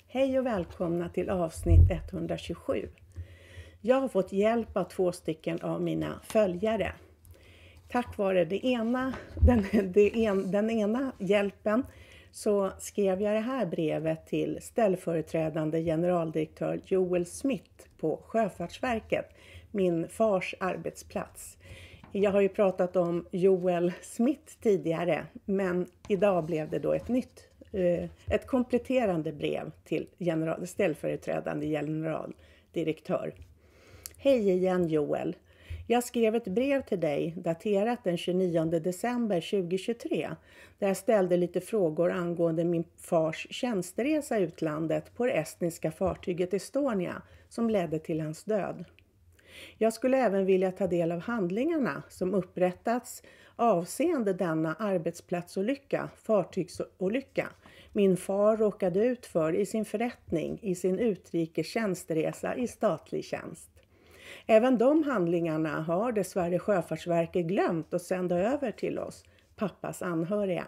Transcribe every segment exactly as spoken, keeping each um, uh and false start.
Hej och välkomna till avsnitt etthundratjugosju. Jag har fått hjälp av två stycken av mina följare. Tack vare det ena, den, det en, den ena hjälpen så skrev jag det här brevet till ställföreträdande generaldirektör Joel Smith på Sjöfartsverket, min fars arbetsplats. Jag har ju pratat om Joel Smith tidigare, men idag blev det då ett nytt, ett kompletterande brev till general, ställföreträdande generaldirektör. Hej igen Joel. Jag skrev ett brev till dig daterat den tjugonionde december tjugohundratjugotre där jag ställde lite frågor angående min fars tjänsteresa i utlandet på det estniska fartyget Estonia som ledde till hans död. Jag skulle även vilja ta del av handlingarna som upprättats avseende denna arbetsplatsolycka, fartygsolycka, min far råkade ut för i sin förrättning i sin utrikes tjänsteresa i statlig tjänst. Även de handlingarna har dessvärre Sjöfartsverket glömt att sända över till oss, pappas anhöriga.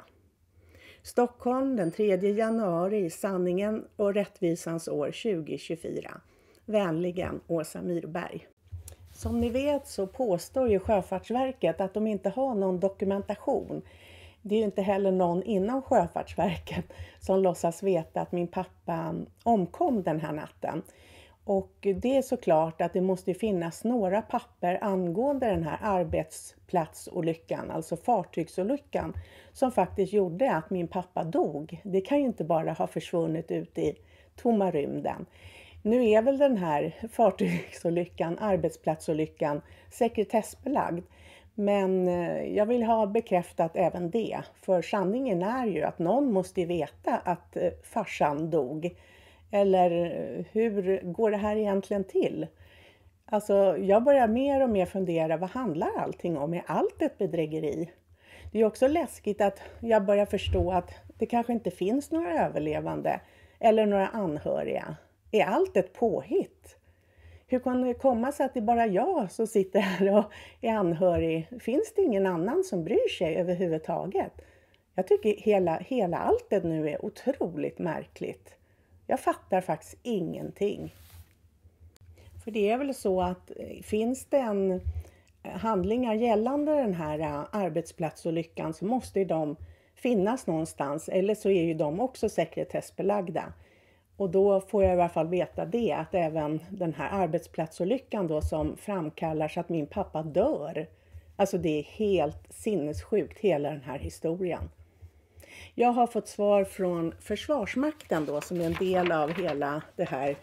Stockholm den tredje januari, sanningen och rättvisans år tjugohundratjugofyra. Vänligen Åsa Myrberg. Som ni vet så påstår ju Sjöfartsverket att de inte har någon dokumentation. Det är ju inte heller någon inom Sjöfartsverket som låtsas veta att min pappa omkom den här natten. Och det är såklart att det måste finnas några papper angående den här arbetsplatsolyckan, alltså fartygsolyckan, som faktiskt gjorde att min pappa dog. Det kan ju inte bara ha försvunnit ut i tomma rymden. Nu är väl den här fartygsolyckan, arbetsplatsolyckan, sekretessbelagd. Men jag vill ha bekräftat även det. För sanningen är ju att någon måste veta att farsan dog. Eller hur går det här egentligen till? Alltså jag börjar mer och mer fundera, vad handlar allting om? Är allt ett bedrägeri? Det är också läskigt att jag börjar förstå att det kanske inte finns några överlevande eller några anhöriga. Är allt ett påhitt? Hur kan det komma sig att det är bara jag som sitter här och är anhörig? Finns det ingen annan som bryr sig överhuvudtaget? Jag tycker hela, hela alltet nu är otroligt märkligt. Jag fattar faktiskt ingenting. För det är väl så att finns det en handlingar gällande den här arbetsplatsolyckan så måste de finnas någonstans. Eller så är ju de också sekretessbelagda. Och då får jag i alla fall veta det, att även den här arbetsplatsolyckan då som framkallar så att min pappa dör. Alltså det är helt sinnessjukt hela den här historien. Jag har fått svar från Försvarsmakten då som är en del av hela det här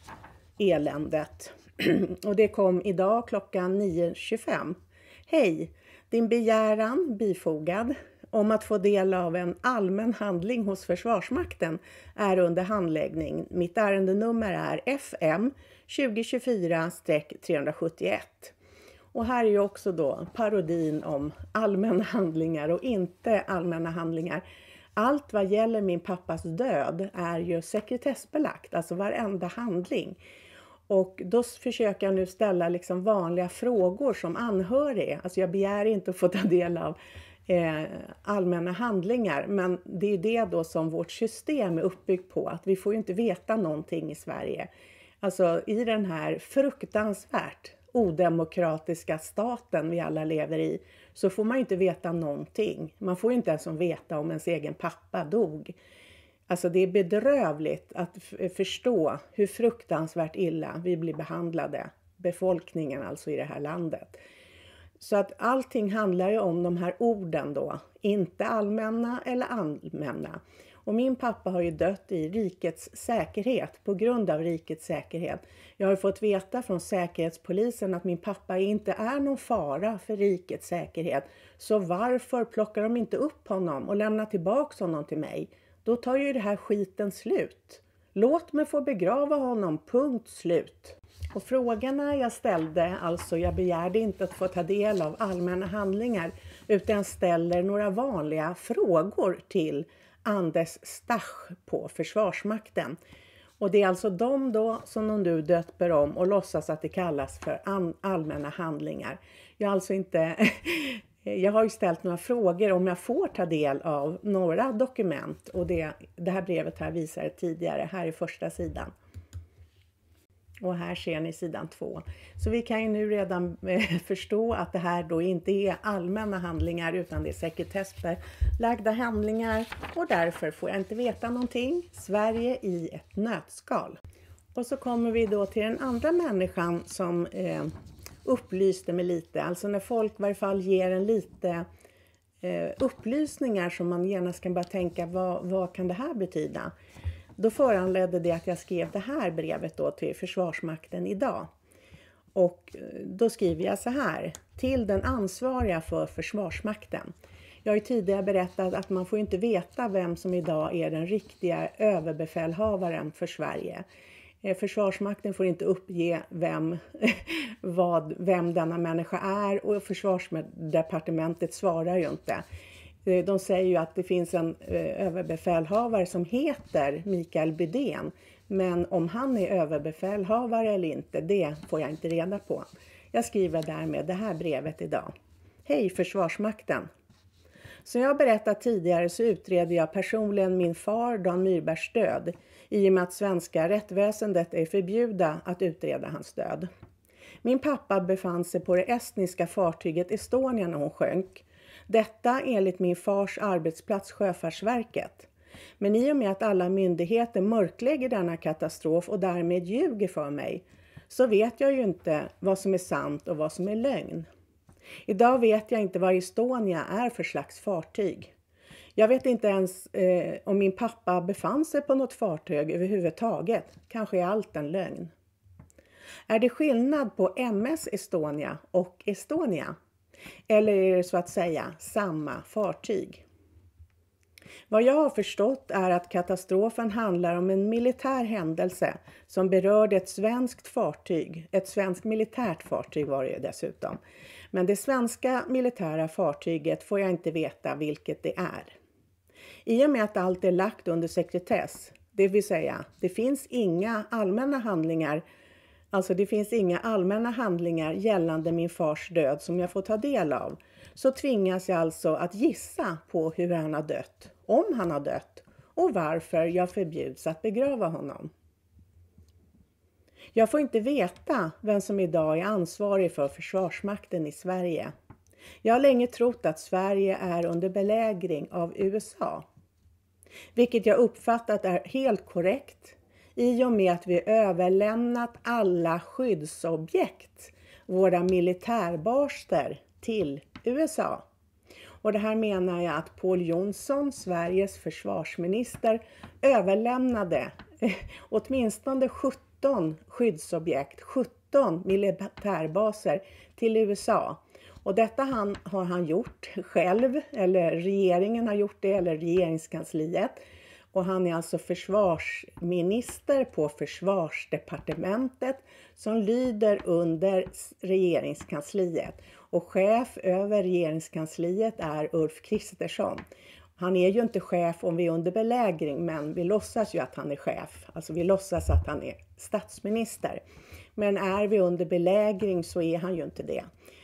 eländet. Och det kom idag klockan nio tjugofem. Hej, din begäran bifogad om att få del av en allmän handling hos Försvarsmakten är under handläggning. Mitt ärendenummer är F M tjugo tjugofyra trehundrasjuttioett. Och här är ju också då parodin om allmänna handlingar och inte allmänna handlingar. Allt vad gäller min pappas död är ju sekretessbelagt, alltså varenda handling. Och då försöker jag nu ställa liksom vanliga frågor som anhörig. Alltså jag begär inte att få ta del av eh, allmänna handlingar. Men det är det då som vårt system är uppbyggt på. Att vi får ju inte veta någonting i Sverige. Alltså i den här fruktansvärt odemokratiska staten vi alla lever i så får man ju inte veta någonting. Man får ju inte ens veta om ens egen pappa dog. Alltså det är bedrövligt att f- förstå hur fruktansvärt illa vi blir behandlade. Befolkningen alltså i det här landet. Så att allting handlar ju om de här orden då. Inte allmänna eller allmänna. Och min pappa har ju dött i rikets säkerhet på grund av rikets säkerhet. Jag har fått veta från säkerhetspolisen att min pappa inte är någon fara för rikets säkerhet. Så varför plockar de inte upp honom och lämnar tillbaka honom till mig? Då tar ju det här skiten slut. Låt mig få begrava honom, punkt slut. Och frågorna jag ställde, alltså jag begärde inte att få ta del av allmänna handlingar utan ställer några vanliga frågor till Anders Stach på Försvarsmakten. Och det är alltså de då som de nu döper om och låtsas att det kallas för allmänna handlingar. Jag har alltså inte Jag har ju ställt några frågor om jag får ta del av några dokument. Och det, det här brevet här visar det tidigare. Här är första sidan. Och här ser ni sidan två. Så vi kan ju nu redan förstå att det här då inte är allmänna handlingar utan det är sekretessbelagda handlingar. Och därför får jag inte veta någonting. Sverige i ett nötskal. Och så kommer vi då till den andra människan som eh, upplyste mig lite. Alltså när folk i varje fall ger en lite eh, upplysningar som man genast kan börja tänka vad, vad kan det här betyda? Då föranledde det att jag skrev det här brevet då till Försvarsmakten idag. Och då skriver jag så här. Till den ansvariga för Försvarsmakten. Jag har ju tidigare berättat att man får inte veta vem som idag är den riktiga överbefälhavaren för Sverige. Försvarsmakten får inte uppge vem, vad, vem denna människa är och Försvarsdepartementet svarar ju inte. De säger ju att det finns en överbefälhavare som heter Mikael Bydén. Men om han är överbefälhavare eller inte, det får jag inte reda på. Jag skriver därmed det här brevet idag. Hej Försvarsmakten! Som jag berättat tidigare så utreder jag personligen min far Dan Myrbergs död. I och med att svenska rättväsendet är förbjuda att utreda hans död. Min pappa befann sig på det estniska fartyget Estonia när hon sjönk. Detta enligt min fars arbetsplats Sjöfartsverket. Men i och med att alla myndigheter mörklägger denna katastrof och därmed ljuger för mig, så vet jag ju inte vad som är sant och vad som är lögn. Idag vet jag inte vad Estonia är för slags fartyg. Jag vet inte ens eh, om min pappa befann sig på något fartyg överhuvudtaget. Kanske är allt en lögn. Är det skillnad på M S Estonia och Estonia? Eller är det så att säga samma fartyg? Vad jag har förstått är att katastrofen handlar om en militär händelse som berörde ett svenskt fartyg. Ett svenskt militärt fartyg var det dessutom. Men det svenska militära fartyget får jag inte veta vilket det är. I och med att allt är lagt under sekretess, det vill säga det finns inga allmänna handlingar, alltså det finns inga allmänna handlingar gällande min fars död som jag får ta del av, så tvingas jag alltså att gissa på hur han har dött, om han har dött och varför jag förbjuds att begrava honom. Jag får inte veta vem som idag är ansvarig för Försvarsmakten i Sverige. Jag har länge trott att Sverige är under belägring av U S A. Vilket jag uppfattat är helt korrekt i och med att vi överlämnat alla skyddsobjekt, våra militärbaser, till U S A. Och det här menar jag att Pål Jonson, Sveriges försvarsminister, överlämnade åtminstone sjutton skyddsobjekt, sjutton militärbaser till U S A. Och detta han, har han gjort själv, eller regeringen har gjort det, eller regeringskansliet. Och han är alltså försvarsminister på försvarsdepartementet som lyder under regeringskansliet. Och chef över regeringskansliet är Ulf Kristersson. Han är ju inte chef om vi är under belägring, men vi låtsas ju att han är chef. Alltså vi låtsas att han är statsminister. Men är vi under belägring så är han ju inte det.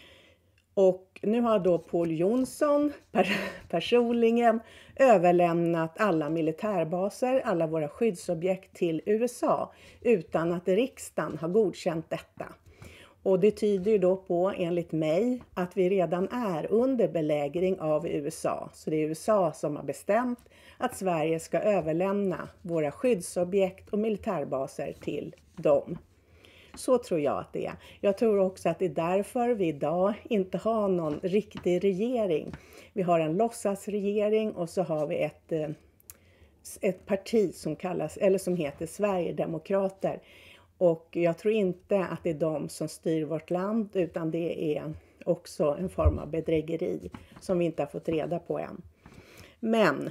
Och nu har då Pål Jonson per- personligen överlämnat alla militärbaser, alla våra skyddsobjekt till U S A utan att riksdagen har godkänt detta. Och det tyder ju då på, enligt mig, att vi redan är under belägring av U S A. Så det är U S A som har bestämt att Sverige ska överlämna våra skyddsobjekt och militärbaser till dem. Så tror jag att det är. Jag tror också att det är därför vi idag inte har någon riktig regering. Vi har en låtsasregering och så har vi ett, ett parti som kallas, eller som heter Sverigedemokrater. Och jag tror inte att det är de som styr vårt land, utan det är också en form av bedrägeri som vi inte har fått reda på än. Men,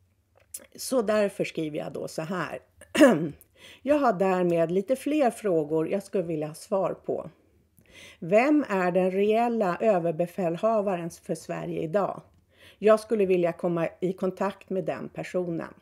så därför skriver jag då så här. Jag har därmed lite fler frågor jag skulle vilja ha svar på. Vem är den reella överbefälhavaren för Sverige idag? Jag skulle vilja komma i kontakt med den personen.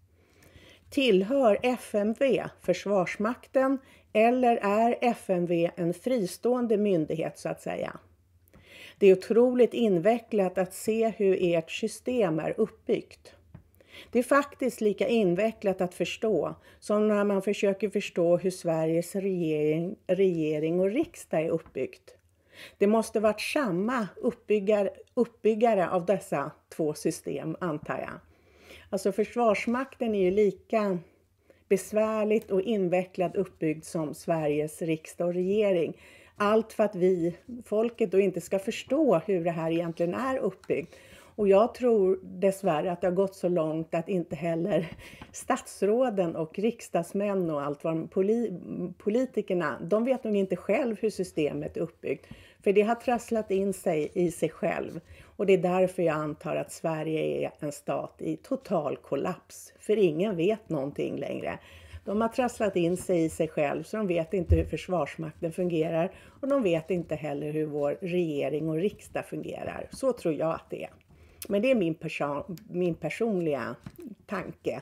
Tillhör F M V Försvarsmakten eller är F M V en fristående myndighet så att säga? Det är otroligt invecklat att se hur ert system är uppbyggt. Det är faktiskt lika invecklat att förstå som när man försöker förstå hur Sveriges regering, regering och riksdag är uppbyggt. Det måste varit samma uppbyggare, uppbyggare av dessa två system, antar jag. Alltså Försvarsmakten är ju lika besvärligt och invecklat uppbyggd som Sveriges riksdag och regering. Allt för att vi, folket, då inte ska förstå hur det här egentligen är uppbyggt. Och jag tror dessvärre att det har gått så långt att inte heller statsråden och riksdagsmän och allt vad politikerna, de vet nog inte själv hur systemet är uppbyggt. För det har trasslat in sig i sig själv. Och det är därför jag antar att Sverige är en stat i total kollaps. För ingen vet någonting längre. De har trasslat in sig i sig själv så de vet inte hur Försvarsmakten fungerar. Och de vet inte heller hur vår regering och riksdag fungerar. Så tror jag att det är. Men det är min, person, min personliga tanke.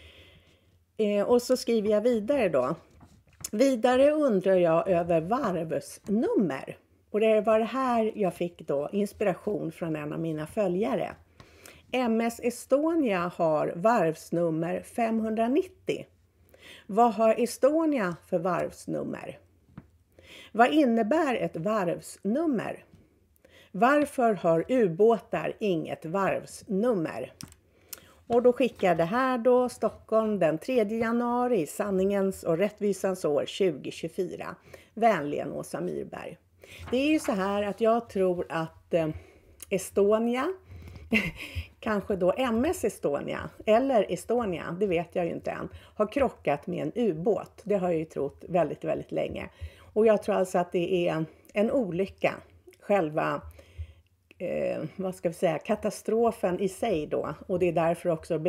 Eh, och så skriver jag vidare då. Vidare undrar jag över varvsnummer. Och det var det här jag fick då inspiration från en av mina följare. M S Estonia har varvsnummer femhundranittio. Vad har Estonia för varvsnummer? Vad innebär ett varvsnummer? Varför har ubåtar inget varvsnummer? Och då skickar jag det här då, Stockholm den tredje januari, sanningens och rättvisans år tjugo tjugofyra. Vänligen Åsa Myrberg. Det är ju så här att jag tror att eh, Estonia, kanske då M S Estonia eller Estonia, det vet jag ju inte än, har krockat med en ubåt. Det har jag ju trott väldigt, väldigt länge. Och jag tror alltså att det är en, en olycka, själva eh, vad ska vi säga, katastrofen i sig då. Och det är därför också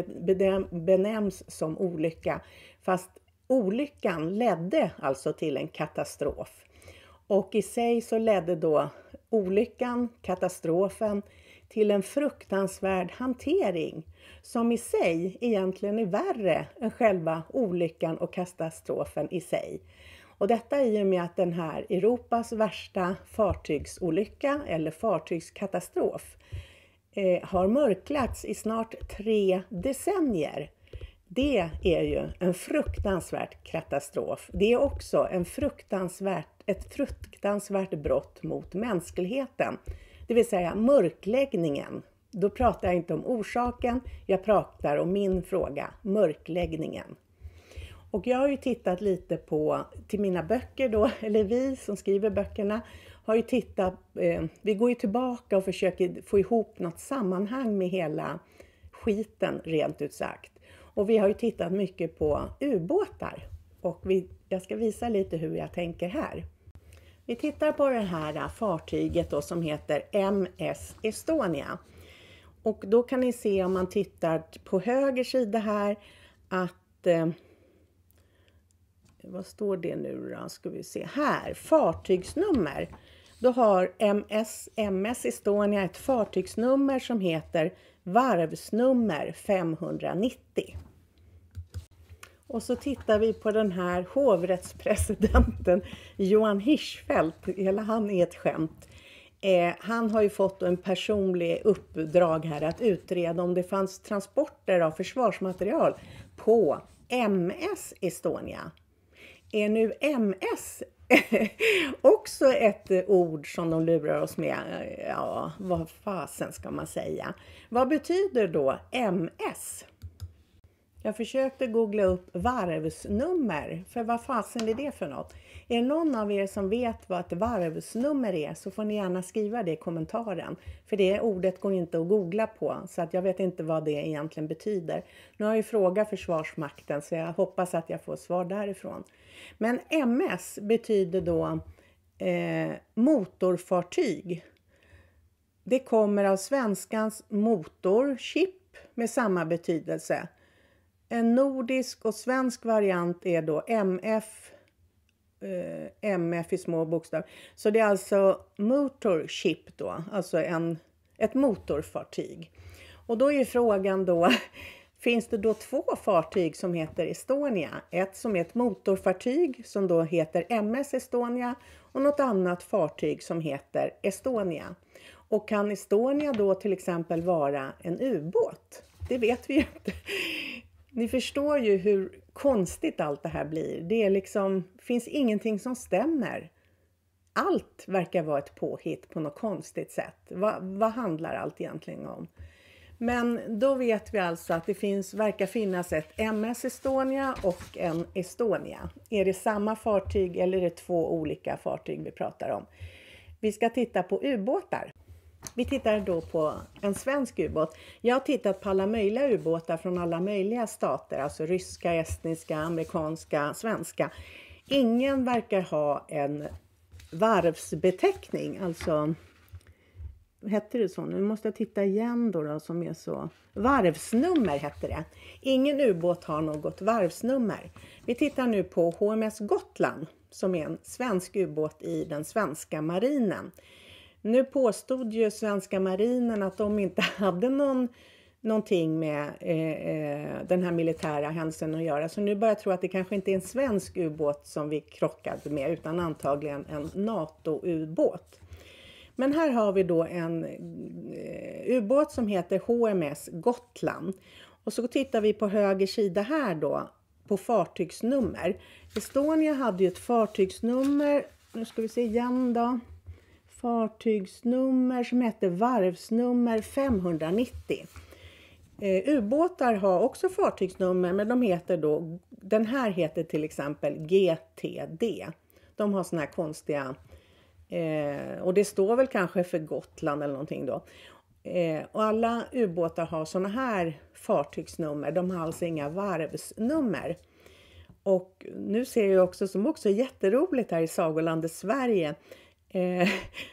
benämns som olycka. Fast olyckan ledde alltså till en katastrof. Och i sig så ledde då olyckan, katastrofen, till en fruktansvärd hantering som i sig egentligen är värre än själva olyckan och katastrofen i sig. Och detta i och med att den här Europas värsta fartygsolycka eller fartygskatastrof eh, har mörklats i snart tre decennier. Det är ju en fruktansvärd katastrof. Det är också en fruktansvärt, ett fruktansvärt brott mot mänskligheten. Det vill säga mörkläggningen. Då pratar jag inte om orsaken, jag pratar om min fråga, mörkläggningen. Och jag har ju tittat lite på, till mina böcker då, eller vi som skriver böckerna har ju tittat, eh, vi går ju tillbaka och försöker få ihop något sammanhang med hela skiten rent ut sagt. Och vi har ju tittat mycket på ubåtar och vi, jag ska visa lite hur jag tänker här. Vi tittar på det här fartyget då som heter M S Estonia. Och då kan ni se om man tittar på höger sida här att, eh, vad står det nu då? Ska vi se här, fartygsnummer. Då har M S, M S Estonia ett fartygsnummer som heter varvsnummer femhundranittio. Och så tittar vi på den här hovrättspresidenten Johan Hirschfeldt. Hela han är ett skämt. Eh, han har ju fått en personlig uppdrag här att utreda om det fanns transporter av försvarsmaterial på M S Estonia. Är nu M S också ett ord som de lurar oss med? Ja, vad fasen ska man säga? Vad betyder då M S? Jag försökte googla upp varvsnummer, för vad fasen är det för något? Är det någon av er som vet vad ett varvsnummer är så får ni gärna skriva det i kommentaren. För det ordet går inte att googla på så att jag vet inte vad det egentligen betyder. Nu har jag ju frågat Försvarsmakten så jag hoppas att jag får svar därifrån. Men M S betyder då eh, motorfartyg. Det kommer av svenskans motorship med samma betydelse. En nordisk och svensk variant är då M F, eh, M F i små bokstäver. Så det är alltså motorship då, alltså en, ett motorfartyg. Och då är frågan då, finns det då två fartyg som heter Estonia. Ett som är ett motorfartyg som då heter M S Estonia och något annat fartyg som heter Estonia. Och kan Estonia då till exempel vara en ubåt? Det vet vi ju inte. Ni förstår ju hur konstigt allt det här blir. Det är liksom, finns ingenting som stämmer. Allt verkar vara ett påhitt på något konstigt sätt. Va, vad handlar allt egentligen om? Men då vet vi alltså att det finns, verkar finnas ett M S Estonia och en Estonia. Är det samma fartyg eller är det två olika fartyg vi pratar om? Vi ska titta på ubåtar. Vi tittar då på en svensk ubåt. Jag har tittat på alla möjliga ubåtar från alla möjliga stater. Alltså ryska, estniska, amerikanska, svenska. Ingen verkar ha en varvsbeteckning. Alltså, hette det så? Nu måste jag titta igen då, då som är så. Varvsnummer hette det. Ingen ubåt har något varvsnummer. Vi tittar nu på H M S Gotland som är en svensk ubåt i den svenska marinen. Nu påstod ju svenska marinen att de inte hade någon, någonting med eh, den här militära händelsen att göra. Så nu börjar jag tro att det kanske inte är en svensk ubåt som vi krockade med utan antagligen en NATO-ubåt. Men här har vi då en eh, ubåt som heter H M S Gotland. Och så tittar vi på höger sida här då på fartygsnummer. Estonia hade ju ett fartygsnummer, nu ska vi se igen då. Fartygsnummer som heter varvsnummer femhundranittio. Eh, ubåtar har också fartygsnummer men de heter då, den här heter till exempel G T D. De har såna här konstiga, eh, och det står väl kanske för Gotland eller någonting då. Eh, och alla ubåtar har såna här fartygsnummer, de har alltså inga varvsnummer. Och nu ser jag också, som också är jätteroligt här i Sagolandet Sverige, Eh,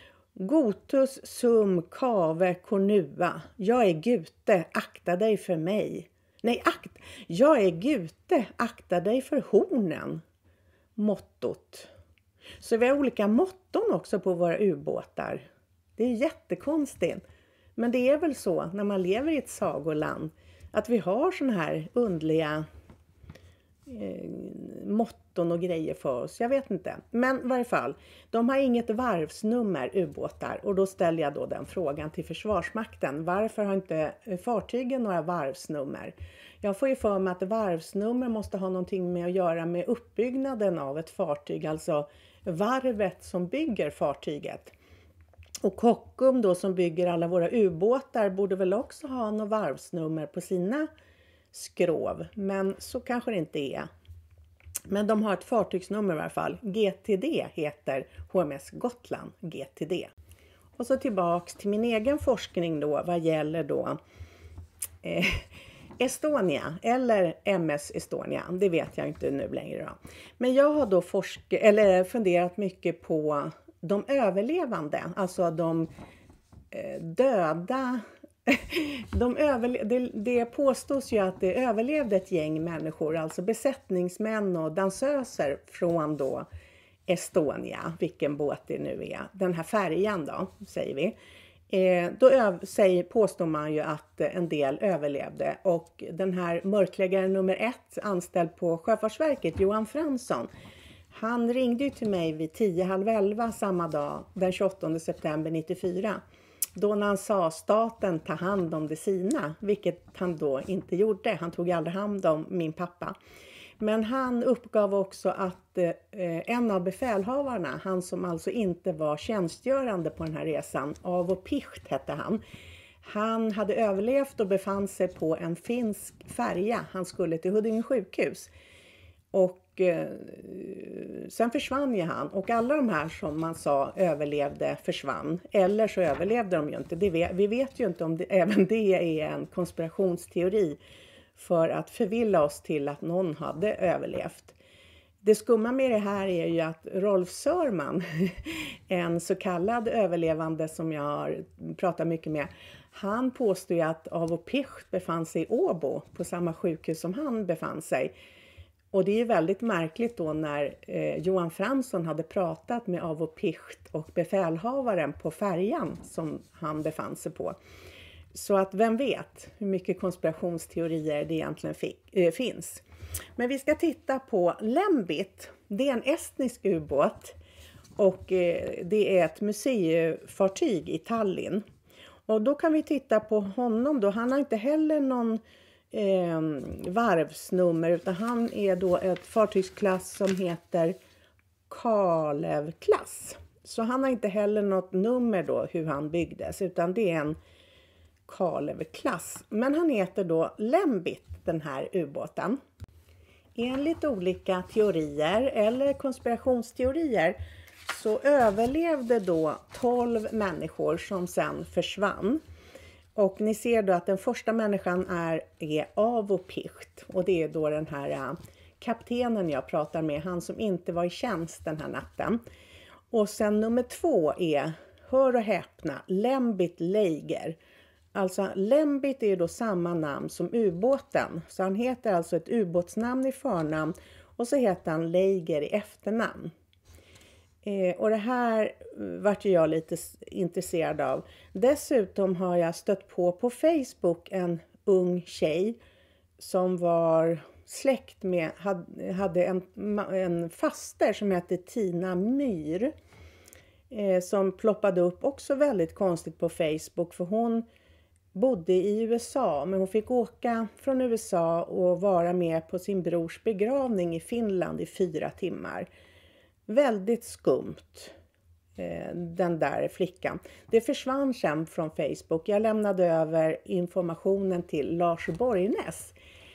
Gotus sum kave kornua. Jag är Gute, akta dig för mig. Nej, akt. Jag är Gute, akta dig för hornen. Mottot. Så vi har olika motton också på våra ubåtar. Det är jättekonstigt. Men det är väl så när man lever i ett sagoland att vi har såna här underliga eh, motton och grejer för oss. Jag vet inte. Men i varje fall, de har inget varvsnummer ubåtar. Och då ställer jag då den frågan till Försvarsmakten. Varför har inte fartygen några varvsnummer? Jag får ju för mig att varvsnummer måste ha någonting med att göra med uppbyggnaden av ett fartyg. Alltså varvet som bygger fartyget. Och Kockum då som bygger alla våra ubåtar borde väl också ha något varvsnummer på sina skrov. Men så kanske det inte är. Men de har ett fartygsnummer i alla fall. G T D heter H M S Gotland G T D. Och så tillbaks till min egen forskning då vad gäller då eh, Estonia eller M S Estonia. Det vet jag inte nu längre då. Men jag har då forsk- eller funderat mycket på de överlevande. Alltså de eh, döda. De överle- det, det påstås ju att det överlevde ett gäng människor, alltså besättningsmän och dansöser från då Estonia, vilken båt det nu är, den här färjan då, säger vi. Eh, då ö- säger, påstår man ju att en del överlevde och den här mörkläggaren nummer ett anställd på Sjöfartsverket, Johan Fransson, han ringde ju till mig vid tio halv elva samma dag, den tjugoåttonde september nittiofyra. Då när han sa staten tar hand om det sina, vilket han då inte gjorde. Han tog aldrig hand om min pappa. Men han uppgav också att eh, en av befälhavarna, han som alltså inte var tjänstgörande på den här resan, Avo Picht hette han. Han hade överlevt och befann sig på en finsk färja. Han skulle till Huddinge sjukhus. Och eh, sen försvann ju han. Och alla de här som man sa överlevde försvann. Eller så överlevde de ju inte. Det vet, vi vet ju inte om det, även det är en konspirationsteori. För att förvilla oss till att någon hade överlevt. Det skumma med det här är ju att Rolf Sörman, en så kallad överlevande som jag har pratat mycket med. Han påstår ju att Avo Picht befann sig i Åbo på samma sjukhus som han befann sig. Och det är väldigt märkligt då när eh, Johan Fransson hade pratat med Avo Picht och befälhavaren på färjan som han befann sig på. Så att vem vet hur mycket konspirationsteorier det egentligen fick, äh, finns. Men vi ska titta på Lembit. Det är en estnisk ubåt och eh, det är ett museifartyg i Tallinn. Och då kan vi titta på honom då. Han har inte heller någon eh, varvsnummer, utan han är då ett fartygsklass som heter Kalev-klass. Så han har inte heller något nummer då hur han byggdes, utan det är en Kalev-klass. Men han heter då Lembit, den här ubåten. Enligt olika teorier eller konspirationsteorier så överlevde då tolv människor som sen försvann. Och ni ser då att den första människan är, är Avo Picht. Och det är då den här uh, kaptenen jag pratar med, han som inte var i tjänst den här natten. Och sen nummer två är, hör och häpna, Lembit Leiger. Alltså Lembit är ju då samma namn som ubåten. Så han heter alltså ett ubåtsnamn i förnamn och så heter han Leiger i efternamn. Eh, och det här vart jag lite intresserad av. Dessutom har jag stött på på Facebook en ung tjej som var släkt med, hade en, en faster som hette Tina Myhr. Eh, som ploppade upp också väldigt konstigt på Facebook, för hon bodde i U S A, men hon fick åka från U S A och vara med på sin brors begravning i Finland i fyra timmar. Väldigt skumt, eh, den där flickan. Det försvann sen från Facebook. Jag lämnade över informationen till Lars Borgnäs,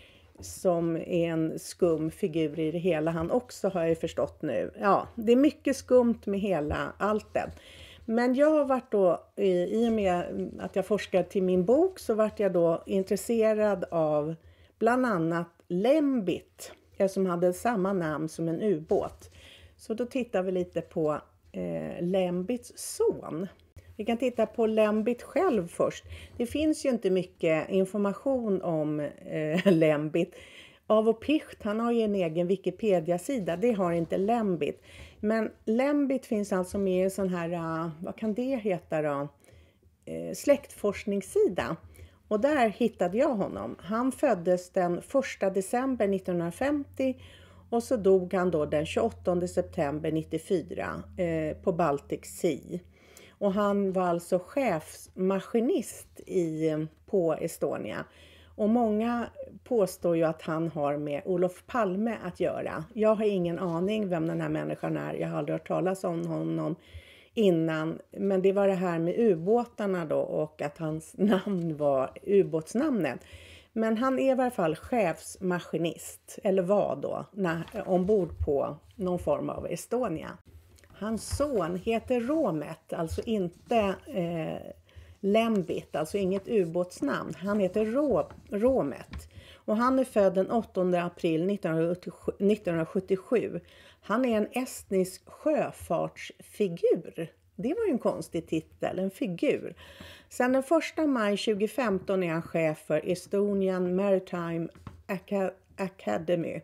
som är en skum figur i det hela. Han också, har jag förstått nu. Ja, det är mycket skumt med hela alltet. Men jag har varit då, i och med att jag forskade till min bok, så vart jag då intresserad av bland annat Lembit, som hade samma namn som en ubåt. Så då tittar vi lite på eh, Lembits son. Vi kan titta på Lembit själv först. Det finns ju inte mycket information om eh, Lembit. Avo Picht, han har ju en egen Wikipedia-sida. Det har inte Lembit. Men Lembit finns alltså med i en sån här, uh, vad kan det heta då? Uh, släktforskningssida. Och där hittade jag honom. Han föddes den första december nittonhundrafemtio och så dog han då den tjugoåttonde september nittiofyra uh, på Baltic Sea. Och han var alltså chefsmaskinist i, på Estonia. Och många påstår ju att han har med Olof Palme att göra. Jag har ingen aning vem den här människan är. Jag har aldrig hört talas om honom innan. Men det var det här med ubåtarna då, och att hans namn var ubåtsnamnet. Men han är i varje fall chefsmaskinist, eller var då, när, ombord på någon form av Estonia. Hans son heter Romet, alltså inte eh, Lembit, alltså inget ubåtsnamn. Han heter Rå, Romet och han är född den åttonde april nittonhundrasjuttiosju. Han är en estnisk sjöfartsfigur. Det var ju en konstig titel, en figur. Sen den första maj tjugofemton är han chef för Estonian Maritime Academy.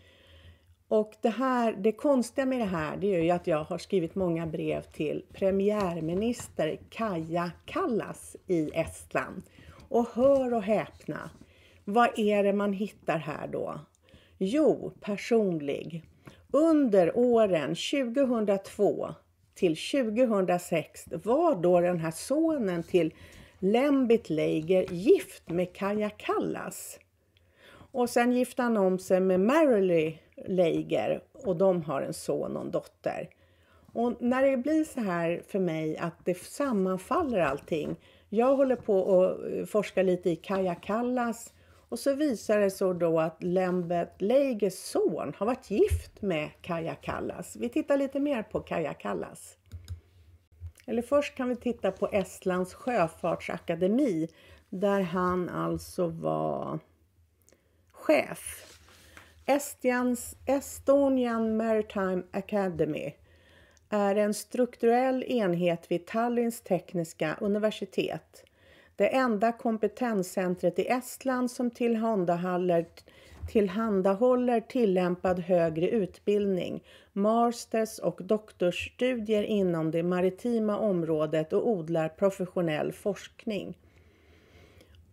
Och det här, det konstiga med det här, det är ju att jag har skrivit många brev till premiärminister Kaja Kallas i Estland. Och hör och häpna, vad är det man hittar här då? Jo, personlig. Under åren tjugohundratvå till tjugohundrasex var då den här sonen till Lembit Leiger gift med Kaja Kallas. Och sen gifte han om sig med Marilee Leiger och de har en son och en dotter. Och när det blir så här för mig att det sammanfaller allting. Jag håller på att forska lite i Kaja Kallas och så visar det så då att Lembit Leigers son har varit gift med Kaja Kallas. Vi tittar lite mer på Kaja Kallas. Eller först kan vi titta på Estlands sjöfartsakademi där han alltså var chef. Estians, Estonian Maritime Academy är en strukturell enhet vid Tallinns tekniska universitet. Det enda kompetenscentret i Estland som tillhandahåller, tillhandahåller tillämpad högre utbildning, masters och doktorsstudier inom det maritima området och odlar professionell forskning.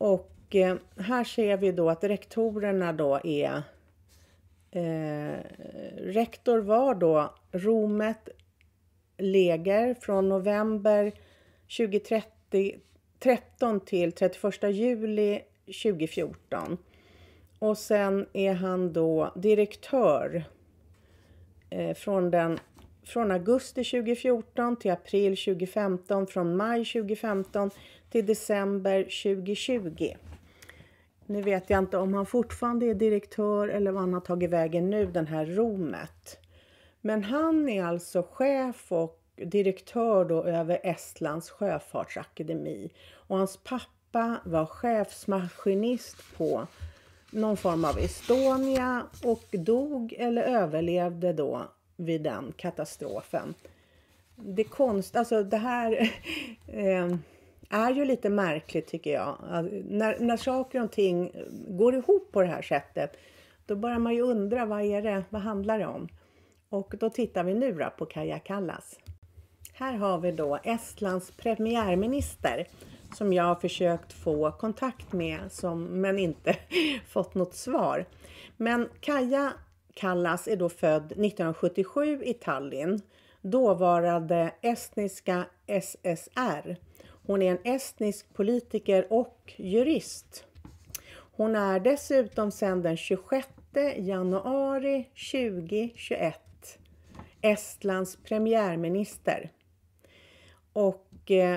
Och eh, här ser vi då att rektorerna då är eh, rektor var då Romet Leger från november tjugotretton till trettioförsta juli tjugofjorton. Och sen är han då direktör eh, från, den, från augusti tjugofjorton till april tjugofemton, från maj tjugofemton till december tjugotjugo. Nu vet jag inte om han fortfarande är direktör eller vad han har tagit vägen nu, den här Romet. Men han är alltså chef och direktör då över Estlands sjöfartsakademi. Och hans pappa var chefsmaskinist på någon form av Estonia och dog eller överlevde då vid den katastrofen. Det konst, alltså det här eh, är ju lite märkligt tycker jag. Alltså, när, när saker och ting går ihop på det här sättet, då börjar man ju undra vad är det, vad handlar det om? Och då tittar vi nu på Kaja Kallas. Här har vi då Estlands premiärminister som jag har försökt få kontakt med som, men inte fått något svar. Men Kaja Kallas är då född nittonhundrasjuttiosju i Tallinn, dåvarande estniska S S R. Hon är en estnisk politiker och jurist. Hon är dessutom sedan den tjugosjätte januari tjugohundratjugoett Estlands premiärminister. Och eh,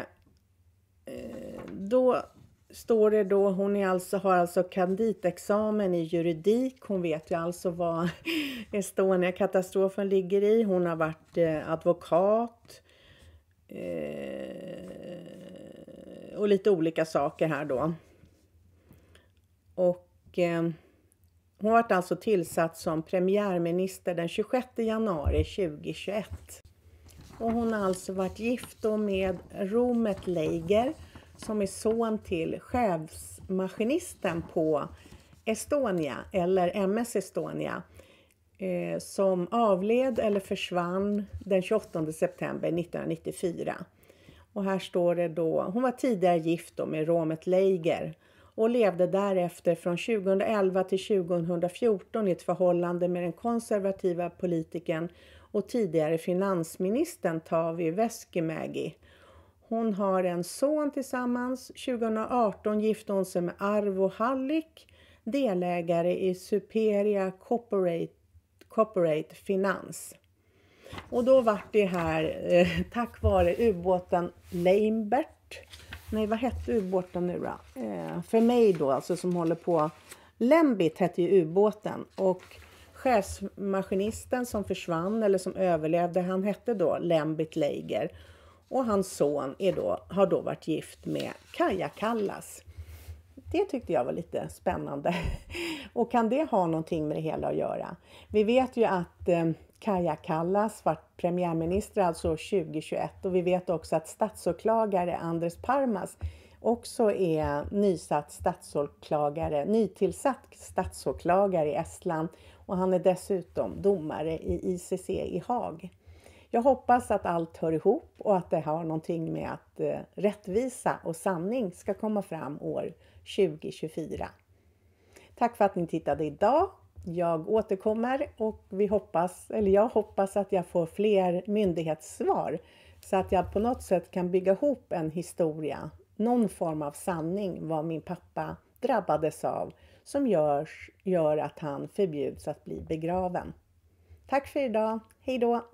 då står det då, hon är alltså, har alltså kandidatexamen i juridik. Hon vet ju alltså vad Estonia-katastrofen ligger i. Hon har varit eh, advokat. Eh, och lite olika saker här då. Och eh, hon var alltså tillsatt som premiärminister den tjugosjätte januari tjugohundratjugoett. Och hon har alltså varit gift då med Romet Leger som är son till chefsmaskinisten på Estonia eller M S Estonia. Eh, som avled eller försvann den tjugoåttonde september nittonhundranittiofyra. Och här står det då, hon var tidigare gift då med Romet Leger och levde därefter från tjugohundraelva till tjugohundrafjorton i ett förhållande med den konservativa politikern och tidigare finansministern Tavi Veskimägi. Hon har en son tillsammans. tjugohundraarton gifte hon sig med Arvo Hallik, delägare i Superia Corporate, Corporate Finans. Och då var det här eh, tack vare ubåten Lambert. Nej, vad hette ubåten nu då? Eh, för mig då, alltså som håller på. Lembit hette ju ubåten. Och chefsmaskinisten som försvann eller som överlevde, han hette då Lembit Leger. Och hans son är då, har då varit gift med Kaja Kallas. Det tyckte jag var lite spännande. Och kan det ha någonting med det hela att göra? Vi vet ju att eh, Kaja Kallas var premiärminister alltså tjugohundratjugoett. Och vi vet också att statsåklagare Anders Parmas också är nysatt statsåklagare, nytillsatt statsåklagare i Estland. Och han är dessutom domare i I C C i Haag. Jag hoppas att allt hör ihop och att det har någonting med att eh, rättvisa och sanning ska komma fram år tjugohundratjugofyra. Tack för att ni tittade idag. Jag återkommer och vi hoppas, eller jag hoppas att jag får fler myndighetssvar så att jag på något sätt kan bygga ihop en historia, någon form av sanning vad min pappa drabbades av som gör, gör att han förbjuds att bli begraven. Tack för idag. Hej då!